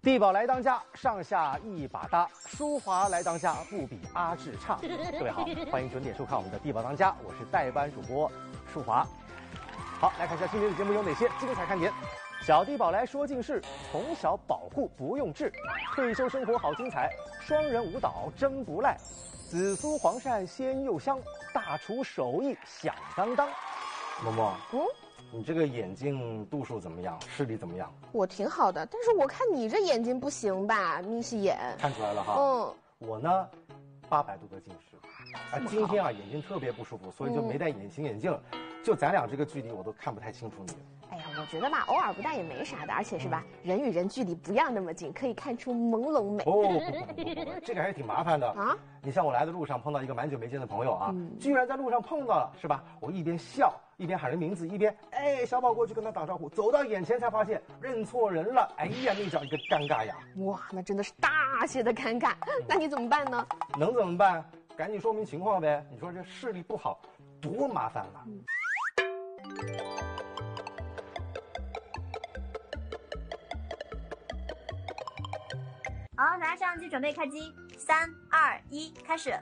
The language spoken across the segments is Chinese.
地宝来当家，上下一把搭，舒华来当家，不比阿志差。各位好，欢迎准点收看我们的地宝当家，我是代班主播舒华。好，来看一下今天的节目有哪些精彩看点。小地宝来说近事，从小保护不用治，退休生活好精彩，双人舞蹈真不赖，紫苏黄鳝鲜又香，大厨手艺响当当。萌萌，你这个眼镜度数怎么样？视力怎么样？ 我挺好的，但是我看你这眼睛不行吧，眯视眼。 看出来了哈。我呢，800度的近视，今天啊眼睛特别不舒服，所以就没戴隐形眼镜。就咱俩这个距离，我都看不太清楚你。 哎呀，我觉得吧，偶尔不戴也没啥的，而且是吧，人与人距离不要那么近，可以看出朦胧美。 不，这个还是挺麻烦的啊。你像我来的路上碰到一个蛮久没见的朋友啊，居然在路上碰到了，是吧？我一边笑一边喊人名字，一边小宝过去跟他打招呼，走到眼前才发现认错人了。哎呀，那叫一个尴尬呀！ 哇，那真的是大写的尴尬。那你怎么办呢？ 能怎么办？赶紧说明情况呗。你说这视力不好，多麻烦了。 好，拿相机准备开机，3、2、1，开始。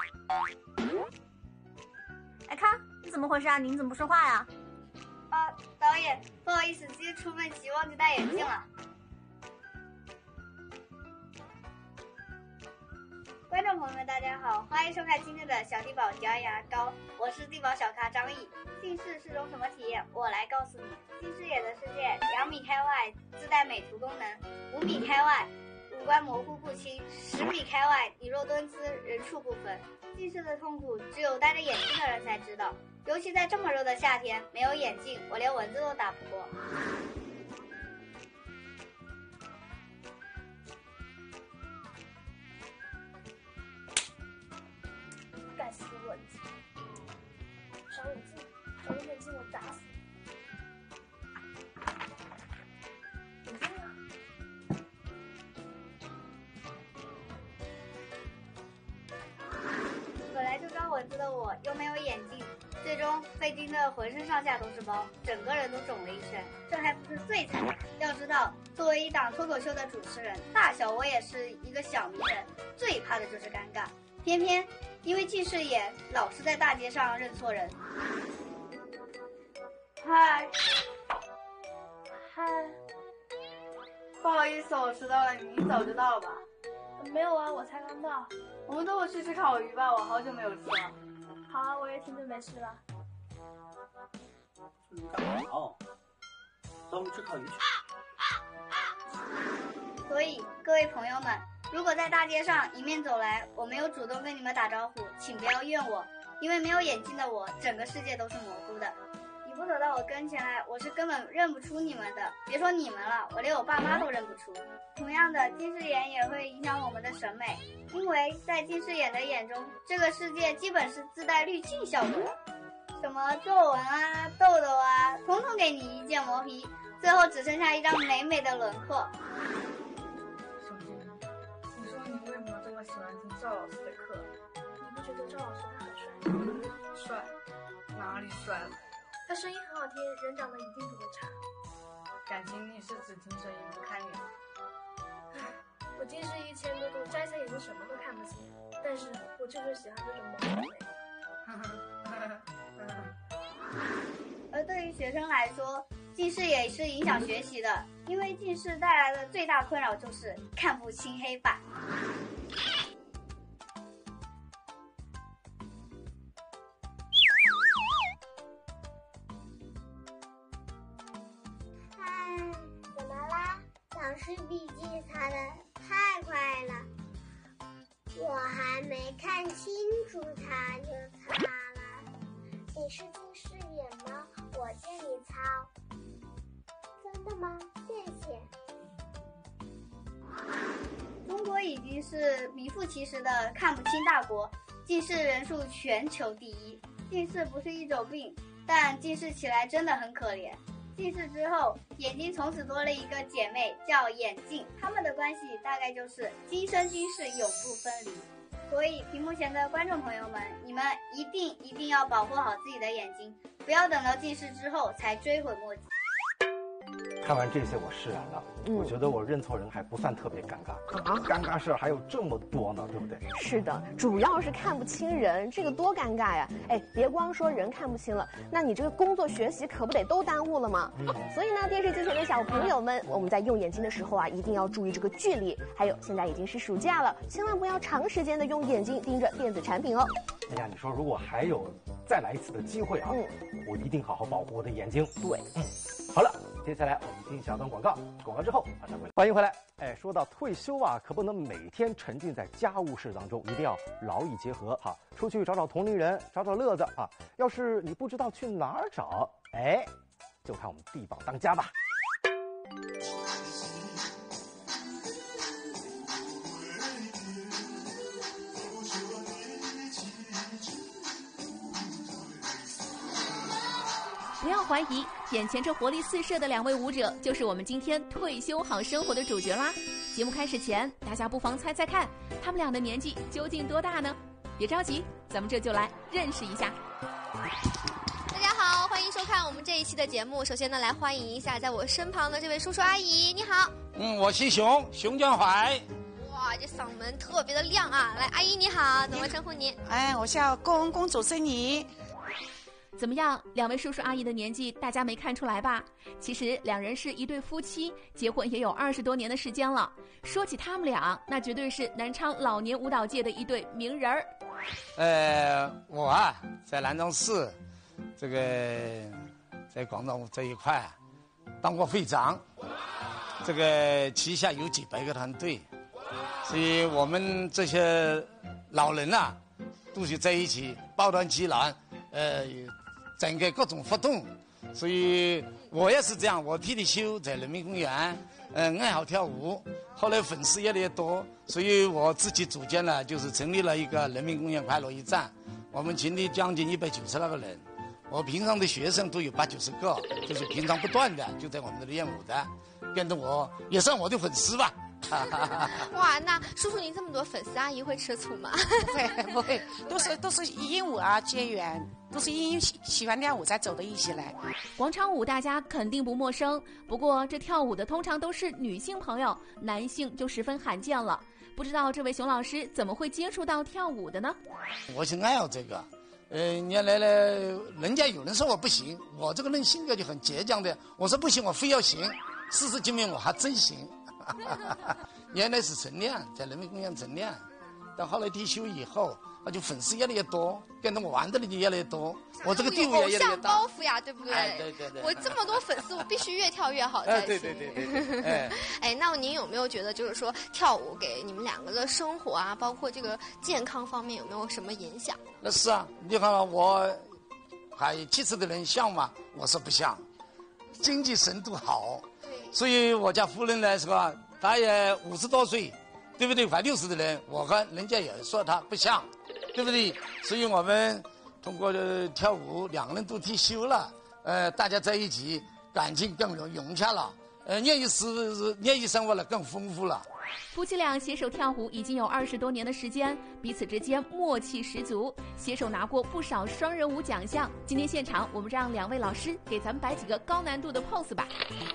哎，看你怎么回事啊？你怎么不说话呀？ 导演，不好意思，今天出门急忘记戴眼镜了。观众朋友们，大家好，欢迎收看今天的小地宝嚼牙膏，我是地宝小咖张毅。近视是种什么体验？我来告诉你。近视眼的世界，2米开外自带美图功能，5米开外五官模糊不清，10米开外你若蹲姿人畜不分。近视的痛苦只有戴着眼镜的人才知道，尤其在这么热的夏天，没有眼镜我连蚊子都打不过。 该死的蚊子！找眼镜，找个眼镜我打死你！眼镜呢？ 本来就招蚊子的我，又没有眼镜，最终被叮得浑身上下都是包，整个人都肿了一圈。这还不是最惨的，要知道，作为一档脱口秀的主持人，大小我也是一个小名人，最怕的就是尴尬。偏偏因为近视眼，老是在大街上认错人。嗨，不好意思，我迟到了，你一早就到了吧？ 没有啊，我才刚到。 我们等我去吃烤鱼吧，我好久没有吃了。 好啊，我也挺久没吃了。 你干嘛哦？咱们吃烤鱼去。 所以各位朋友们，如果在大街上迎面走来，我没有主动跟你们打招呼，请不要怨我，因为没有眼镜的我，整个世界都是模糊的。你不走到我跟前来，我是根本认不出你们的，别说你们了，我连我爸妈都认不出。同样的，近视眼也会影响我们的审美，因为在近视眼的眼中，这个世界基本是自带滤镜效果的，什么皱纹啊、痘痘啊，统统给你一键磨皮，最后只剩下一张美美的轮廓。 小静，你说你为什么这么喜欢听赵老师的课？ 你不觉得赵老师他很帅吗？ 帅？哪里帅了？ 他声音很好听，人长得一定不会差。 感情你是只听声音不看脸？ 我近视1000多度，摘下眼镜什么都看不清，但是我就是喜欢这种朦胧美。 而对于学生来说，近视也是影响学习的，因为近视带来的最大困扰就是看不清黑板。 怎么啦？老师笔记擦的太快了，我还没看清楚它就擦了。你是近视眼吗？我借你擦。真的吗？谢谢。 中国已经是名副其实的看不清大国，近视人数全球第一。近视不是一种病，但近视起来真的很可怜。近视之后，眼睛从此多了一个姐妹叫眼镜，她们的关系大概就是今生今世永不分离。所以屏幕前的观众朋友们，你们一定要保护好自己的眼睛，不要等到近视之后才追悔莫及。 看完这些我释然了，我觉得我认错人还不算特别尴尬，尴尬事还有这么多呢，对不对？ 是的，主要是看不清人，这个多尴尬呀！哎，别光说人看不清了，那你这个工作学习可不得都耽误了吗？所以呢，电视机前的小朋友们，我们在用眼睛的时候啊，一定要注意这个距离。还有，现在已经是暑假了，千万不要长时间的用眼睛盯着电子产品哦。 哎呀，你说如果还有再来一次的机会啊，我一定好好保护我的眼睛。 对， 好了，接下来我们进小段广告，广告之后马上回来。欢迎回来。哎，说到退休啊，可不能每天沉浸在家务事当中，一定要劳逸结合哈，出去找找同龄人，找找乐子啊。要是你不知道去哪儿找，哎，就看我们地宝当家吧。 不要怀疑，眼前这活力四射的2位舞者就是我们今天退休好生活的主角啦。节目开始前，大家不妨猜猜看，他们俩的年纪究竟多大呢？别着急，咱们这就来认识一下。 大家好，欢迎收看我们这一期的节目。首先呢，来欢迎一下在我身旁的这位叔叔阿姨，你好。 我姓熊，熊江淮。 哇，这嗓门特别的亮啊！来，阿姨你好，怎么称呼您？ 我叫郭文公主珍妮。 怎么样，2位叔叔阿姨的年纪大家没看出来吧？其实2人是一对夫妻，结婚也有20多年的时间了。说起他们俩，那绝对是南昌老年舞蹈界的一对名人儿。 我啊，在南昌市这个在广场舞这一块当过会长，这个旗下有几百个团队，所以我们这些老人啊，都是在一起抱团取暖，整个各种活动，所以我也是这样。我退休在人民公园，爱好跳舞。后来粉丝越来越多，所以我自己组建了，就是成立了一个人民公园快乐驿站。我们群里将近190多个人，我平常的学生都有80-90个，就是平常不断的就在我们这里练舞的，跟着我也算我的粉丝吧。 哇，那叔叔您这么多粉丝，阿姨会吃醋吗？ 不会，都是因舞而结缘，都是因喜欢跳舞才走到一起来。 广场舞大家肯定不陌生，不过这跳舞的通常都是女性朋友，男性就十分罕见了。不知道这位熊老师怎么会接触到跳舞的呢？ 我是爱好这个，原来呢，人家有人说我不行，我这个人性格就很倔强的，我说不行，我非要行。事实证明我还真行。原来是晨练，在人民公园晨练，但后来退休以后，那就粉丝越来越多，跟着我玩的人就越来越多，我这个队伍也越来越大。 偶像包袱呀，对不对？ 对。 我这么多粉丝，我必须越跳越好才行。对。那您有没有觉得，就是说跳舞给你们2个的生活啊，包括这个健康方面有没有什么影响？ 那是啊，你看我还气质的人像吗？我说不像，经济深度好。所以我家夫人呢，是吧？她也50多岁，对不对？快60的人，我和人家也说她不像，对不对？所以我们通过跳舞，2个人都退休了，大家在一起，感情更融洽了，业余生活了更丰富了。 夫妻俩携手跳舞已经有20多年的时间，彼此之间默契十足，携手拿过不少双人舞奖项。今天现场，我们让2位老师给咱们摆几个高难度的 pose 吧。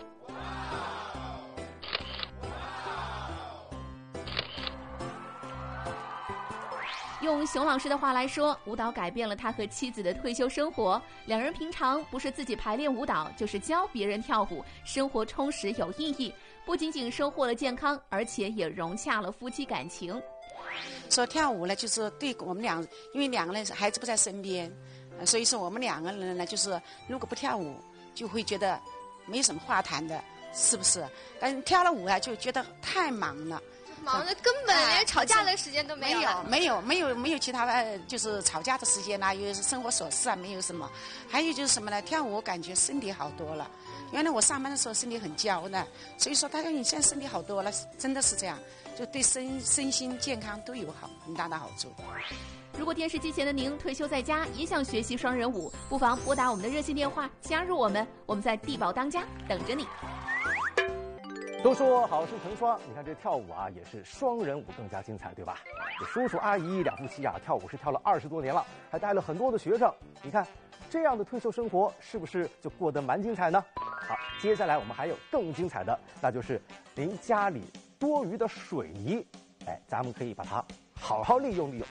用熊老师的话来说，舞蹈改变了他和妻子的退休生活。2人平常不是自己排练舞蹈，就是教别人跳舞，生活充实有意义。不仅仅收获了健康，而且也融洽了夫妻感情。 说跳舞呢，就是对我们俩，因为2个人孩子不在身边，所以说我们2个人呢，就是如果不跳舞，就会觉得没什么话谈的，是不是？但是跳了舞啊，就觉得太忙了。 忙的根本连吵架的时间都没有。 没有其他的，就是吵架的时间啦，有生活琐事啊，没有什么。还有就是什么呢？跳舞我感觉身体好多了。原来我上班的时候身体很娇的，所以说他说你现在身体好多了，真的是这样，就对身心健康都有很大的好处。 如果电视机前的您退休在家，也想学习双人舞，不妨拨打我们的热线电话加入我们，我们在地宝当家等着你。 都说好事成双，你看这跳舞啊，也是双人舞更加精彩，对吧？这叔叔阿姨2夫妻啊，跳舞是跳了20多年了，还带了很多的学生。你看， 这样的退休生活是不是就过得蛮精彩呢？好，接下来我们还有更精彩的，那就是您家里多余的水泥，咱们可以把它好好利用利用。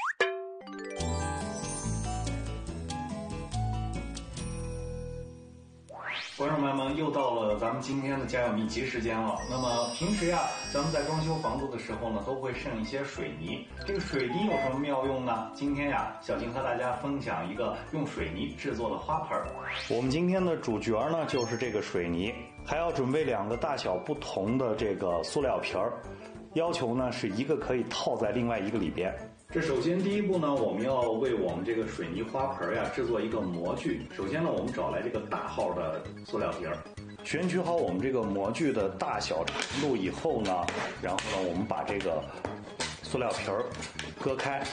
观众朋友们，又到了咱们今天的家有秘籍时间了。那么平时呀，咱们在装修房子的时候呢，都会剩一些水泥。这个水泥有什么妙用呢？今天呀，小静和大家分享一个用水泥制作的花盆。我们今天的主角呢，就是这个水泥，还要准备2个大小不同的这个塑料瓶儿，要求呢是一个可以套在另外一个里边。这首先第一步呢，我们要为我们这个水泥花盆呀制作一个模具。首先呢，我们找来这个大号的塑料瓶儿，选取好我们这个模具的大小程度以后呢，然后呢，我们把这个塑料瓶儿割开。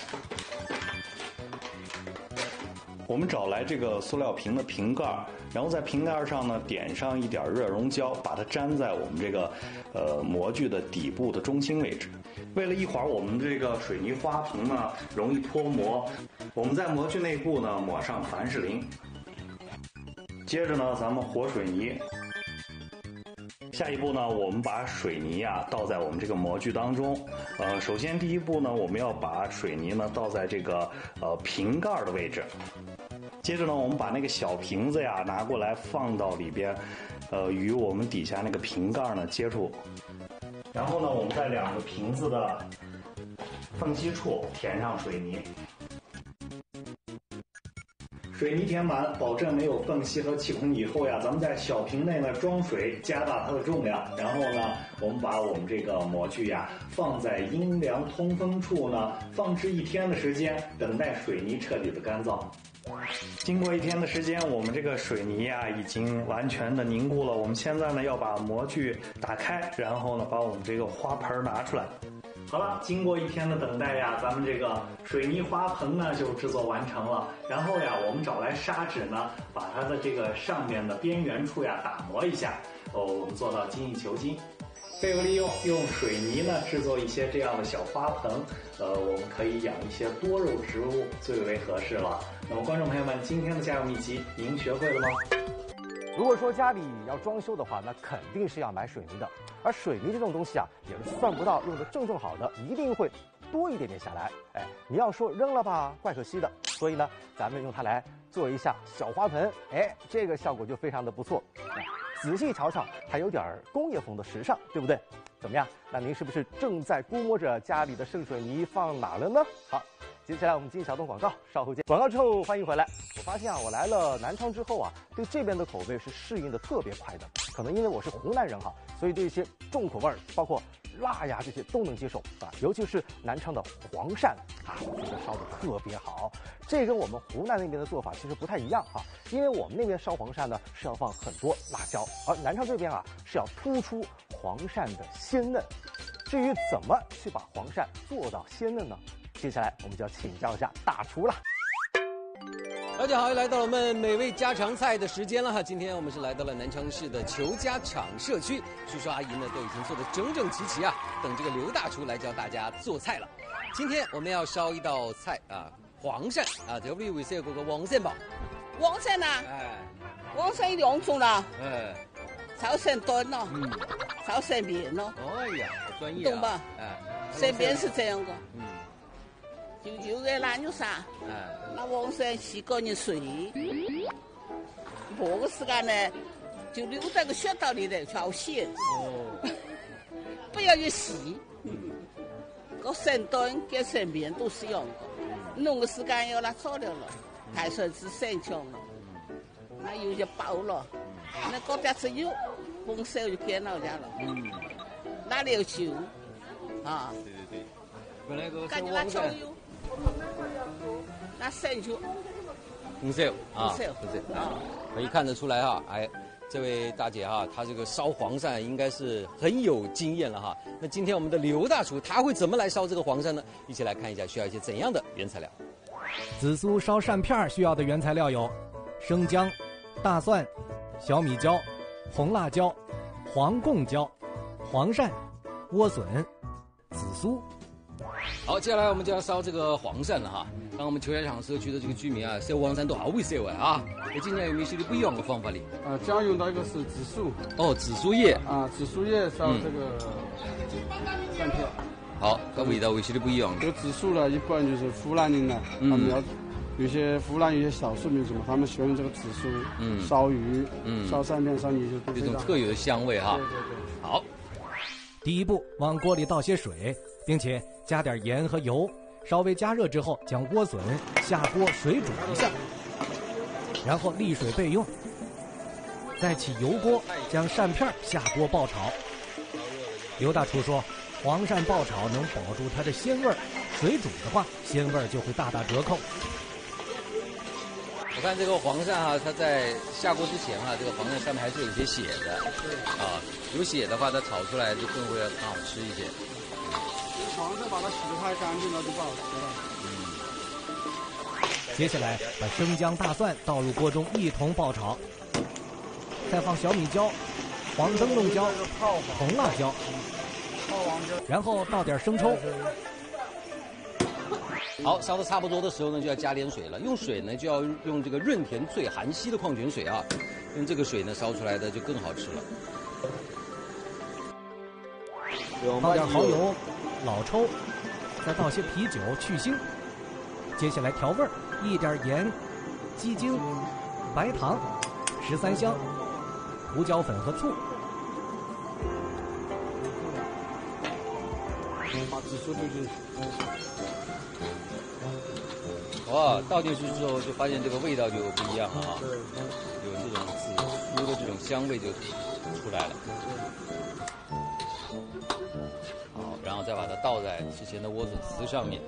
我们找来这个塑料瓶的瓶盖，然后在瓶盖上呢点上一点热熔胶，把它粘在我们这个模具的底部的中心位置。为了一会儿我们这个水泥花盆呢容易脱模，我们在模具内部呢抹上凡士林。接着呢，咱们和水泥。下一步呢，我们把水泥倒在我们这个模具当中。首先第一步呢，我们要把水泥呢倒在这个瓶盖的位置。接着呢，我们把那个小瓶子拿过来放到里边，与我们底下那个瓶盖呢接触。然后呢，我们在2个瓶子的缝隙处填上水泥。水泥填满，保证没有缝隙和气孔以后咱们在小瓶内呢装水，加大它的重量。然后呢，我们把我们这个模具放在阴凉通风处呢，放置1天的时间，等待水泥彻底的干燥。经过1天的时间，我们这个水泥已经完全的凝固了。我们现在呢要把模具打开，然后呢把我们这个花盆拿出来。好了，经过1天的等待咱们这个水泥花盆呢就制作完成了。然后我们找来砂纸呢，把它的这个上面的边缘处打磨一下，我们做到精益求精。废物利用，用水泥呢制作一些这样的小花盆，我们可以养一些多肉植物，最为合适了。那么观众朋友们，今天的家有秘籍您学会了吗？ 如果说家里要装修的话，那肯定是要买水泥的。而水泥这种东西也是算不到，用的正好的，一定会多一点点下来。你要说扔了吧，怪可惜的。所以呢，咱们用它来做一下小花盆，这个效果就非常的不错。仔细瞧瞧，还有点工业风的时尚，对不对？怎么样？那您是不是正在估摸着家里的剩水泥放哪了呢？好，接下来我们进小段广告，稍后见。广告之后欢迎回来。我发现我来了南昌之后对这边的口味是适应的特别快的。可能因为我是湖南人所以对一些重口味包括辣呀这些都能接受尤其是南昌的黄鳝我觉得烧的特别好。这跟我们湖南那边的做法其实不太一样因为我们那边烧黄鳝呢是要放很多辣椒，而南昌这边是要突出黄鳝的鲜嫩。至于怎么去把黄鳝做到鲜嫩呢？接下来我们就要请教一下大厨了。 大家好，又来到了我们美味家常菜的时间了今天我们是来到了南昌市的裘家厂社区，叔叔阿姨呢都已经做得整整齐齐等这个刘大厨来教大家做菜了。今天我们要烧一道菜黄鳝这里为啥有个黄鳝煲？ 黄鳝黄鳝2种了，炒鳝炖了，炒鳝面了。 哎呀，好专业懂吧？鳝面是这样的，就有个腊肉沙，那黄鳝洗干净水，磨个时间呢，就留在个穴道里头调鲜，不要去洗。个鳝炖跟鳝面都是一样的，弄个时间要它炒了了，抬出来是3枪了，那有些爆了，那搞点吃油，红烧就给老家了，拿了酒， 对，本来个赶紧拿酱油。拿生酒， 红烧可以看得出来这位大姐她这个烧黄鳝应该是很有经验了那今天我们的刘大厨他会怎么来烧这个黄鳝呢？一起来看一下需要一些怎样的原材料。 紫苏烧鳝片需要的原材料有生姜、大蒜、小米椒、红辣椒、黄贡椒、黄鳝、莴笋、紫苏。 好，接下来我们就要烧这个黄鳝了哈。刚我们球家场社区的这个居民啊，烧黄鳝都好会烧啊。今年有没有些不一样的方法哩？ 将用到一个是紫苏。 哦，紫苏叶。 紫苏叶烧这个鳝片。 好，这味道有些不一样。 这个紫苏呢，一般就是湖南人呢，他们要有些湖南有些少数民族嘛，他们喜欢用这个紫苏烧鱼、烧鳝片、烧泥鳅， 这种特有的香味哈。 对对对。 好， 第一步，往锅里倒些水，并且加点盐和油，稍微加热之后，将莴笋下锅水煮一下，然后沥水备用。再起油锅，将鳝片下锅爆炒。刘大厨说，黄鳝爆炒能保住它的鲜味儿，水煮的话，鲜味儿就会大打折扣。 我看这个黄鳝哈，它在下锅之前哈，这个黄鳝上面还是有些血的，有血的话，它炒出来就更会更好吃一些。 黄鳝把它洗得太干净了就不好吃了。 接下来把生姜、大蒜倒入锅中一同爆炒，再放小米椒、黄灯笼椒、红辣椒，然后倒点生抽。 好，烧得差不多的时候呢，就要加点水了。用水呢，就要用这个润甜最含硒的矿泉水啊，用这个水呢烧出来的就更好吃了。 倒点蚝油、老抽，再倒些啤酒去腥。接下来调味儿，一点盐、鸡精、白糖、13香、胡椒粉和醋。 把紫苏丢进去。 哇，倒进去之后就发现这个味道就不一样了啊，有这种紫苏的这种香味就出来了。好，然后再把它倒在之前的莴笋丝上面。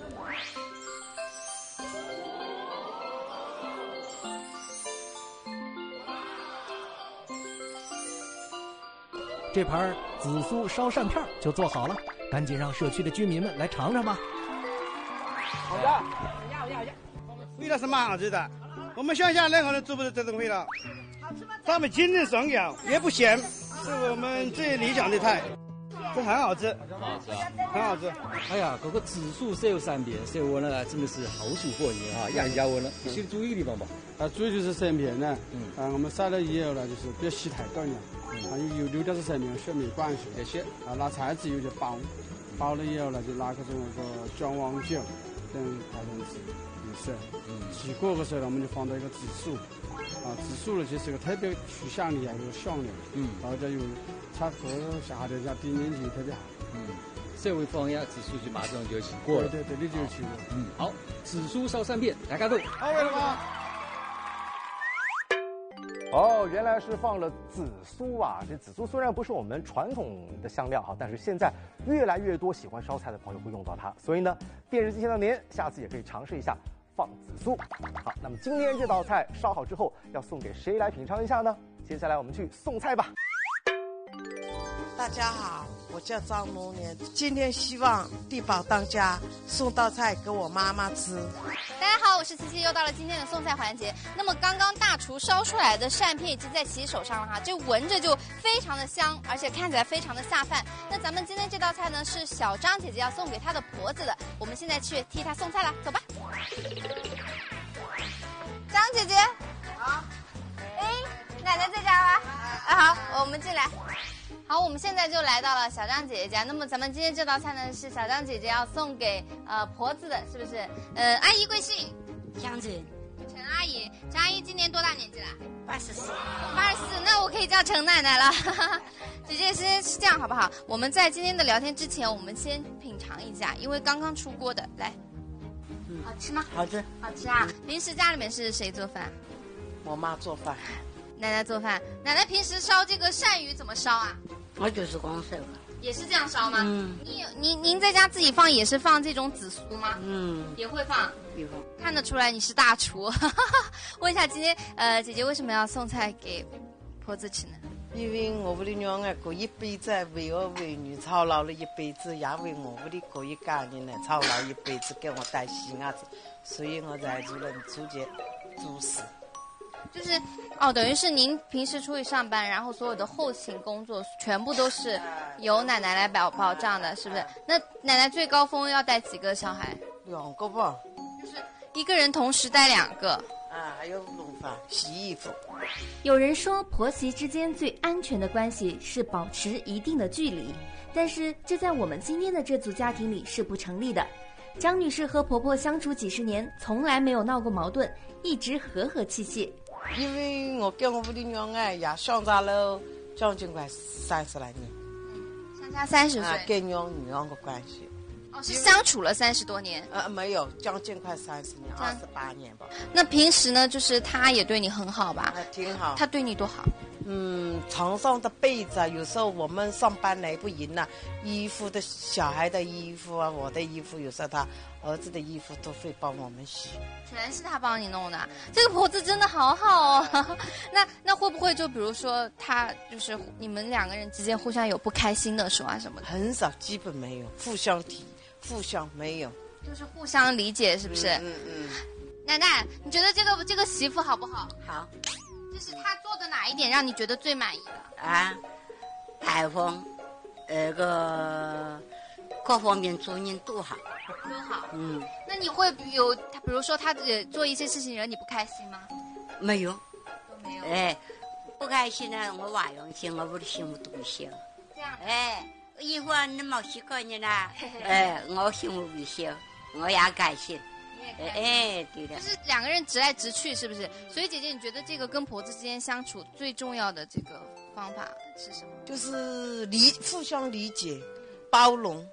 这盘紫苏烧鳝片就做好了，赶紧让社区的居民们来尝尝吧。 好的，要，味道是蛮好吃的。我们乡下任何人做不出这种味道，上面清脆爽口，也不咸，是我们最理想的菜，这很好吃，很好吃。 哎呀，这个紫苏烧鳝片烧完了真的是好舒服啊，压完了。你需要注意的地方吧？ 主要就是鳝片呢，我们晒了以后呢，就是不要洗太干了，有留点是鳝片血没关系，拿菜籽油就包了以后呢，就拿个那个姜黄酒。等排成紫色，起锅的时候呢，我们就放到一个紫苏，紫苏呢就是个特别去香的呀，有香料，然后再有炒锅下的加点点就特别好， 稍微放一下紫苏就马上就起锅了， 对，你就起锅， 好，紫苏烧鳝片，大家都好味了吗？ 哦，原来是放了紫苏啊！这紫苏虽然不是我们传统的香料哈，但是现在越来越多喜欢烧菜的朋友会用到它，所以呢，电视机前的您下次也可以尝试一下放紫苏。好，那么今天这道菜烧好之后要送给谁来品尝一下呢？接下来我们去送菜吧。 大家好，我叫张龙年，今天希望地宝当家送道菜给我妈妈吃。 大家好，我是琪琪，又到了今天的送菜环节。那么刚刚大厨烧出来的鳝片已经在琪琪手上了哈，这闻着就非常的香，而且看起来非常的下饭。那咱们今天这道菜呢是小张姐姐要送给她的婆子的，我们现在去替她送菜了，走吧。张姐姐，好，奶奶在家吗？好，我们进来。好，我们现在就来到了小张姐姐家。那么咱们今天这道菜呢是小张姐姐要送给婆子的，是不是？阿姨贵姓？ 江姐。 陈阿姨，陈阿姨今年多大年纪了 ？84。 84，那我可以叫陈奶奶了。姐姐先是这样好不好？我们在今天的聊天之前，我们先品尝一下，因为刚刚出锅的，来，好吃吗？ 好吃， 好吃啊！平时家里面是谁做饭？ 我妈做饭。 奶奶做饭，奶奶平时烧这个鳝鱼怎么烧啊？ 我就是光烧的。 也是这样烧吗？您在家自己放也是放这种紫苏吗？也会放。 也放。 看得出来你是大厨。问一下今天姐姐为什么要送菜给婆子吃呢？ 因为我屋里娘儿过一辈子为儿为女操劳了一辈子，也为我屋里过一家人呢操劳一辈子，给我带细伢子，所以我才就能出去做事。 就是等于是您平时出去上班，然后所有的后勤工作全部都是由奶奶来保障的，是不是？那奶奶最高峰要带几个小孩 ？2个吧。 就是一个人同时带2个。 啊，还有弄饭、洗衣服。 有人说婆媳之间最安全的关系是保持一定的距离，但是这在我们今天的这组家庭里是不成立的。张女士和婆婆相处几10年，从来没有闹过矛盾，一直和和气气。 因为我跟我屋里娘也相差了将近快30来年， 相差30岁， 跟娘女儿的关系。 是相处了30多年？ 没有，将近快30年，28年吧。 那平时呢，就是他也对你很好吧？ 挺好。 他对你多好？ 床上的被子啊，有时候我们上班来不赢了，衣服的小孩的衣服啊，我的衣服，有时候他儿子的衣服都会帮我们洗。 全是他帮你弄的，这个婆子真的好好哦。那会不会就比如说他就是你们2个人之间互相有不开心的时候啊什么的？ 很少，基本没有，互相没有， 就是互相理解，是不是？奶奶，你觉得这个媳妇好不好？ 好。 就是她做的哪一点让你觉得最满意的？ 台风，各方面做人都好。 都好。那你会有比如说他做一些事情惹你不开心吗？ 没有。 都没有。 不开心呢，我娃用心，我屋里媳妇都不行。 这样。 一会儿你没习惯你啦，我媳妇不行，我也开心。对的。 就是2个人直来直去，是不是？所以姐姐，你觉得这个跟婆子之间相处最重要的这个方法是什么？ 就是互相理解、包容。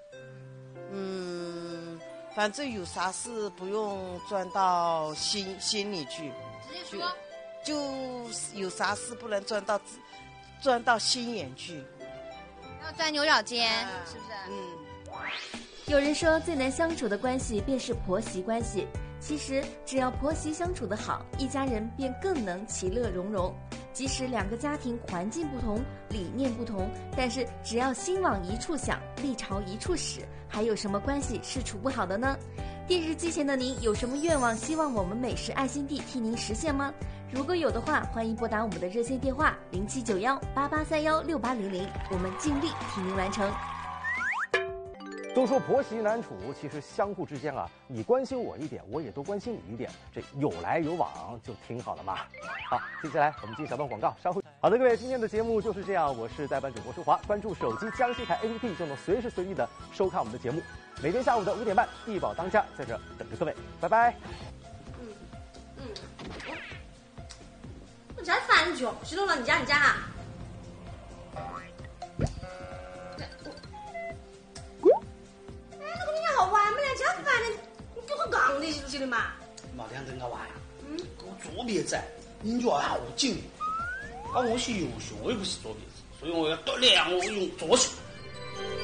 反正有啥事不用钻到心里去。 直接说。 就有啥事不能钻到心眼去。 要钻牛角尖，是不是？ 有人说最难相处的关系便是婆媳关系，其实只要婆媳相处得好，一家人便更能其乐融融。即使2个家庭环境不同，理念不同，但是只要心往一处想，力朝一处使，还有什么关系是处不好的呢？电视机前的您有什么愿望希望我们美食爱心地替您实现吗？如果有的话，欢迎拨打我们的热线电话079188316800，我们尽力替您完成。 都说婆媳难处，其实相互之间啊，你关心我一点，我也多关心你一点，这有来有往就挺好的嘛。好，接下来我们进小段广告，稍后。好的，各位，今天的节目就是这样，我是代班主播舒华，关注手机江西台 APP 就能随时随地的收看我们的节目。每天下午的5点半，地宝当家在这等着各位，拜拜。 我家饭局，许多了，你家哈。好玩没来吃饭的，你给我讲的是的嘛？ 冇听等我话呀，给我左别在，人家好紧，我是右手，我又不是左别子，所以我要锻炼我用左手。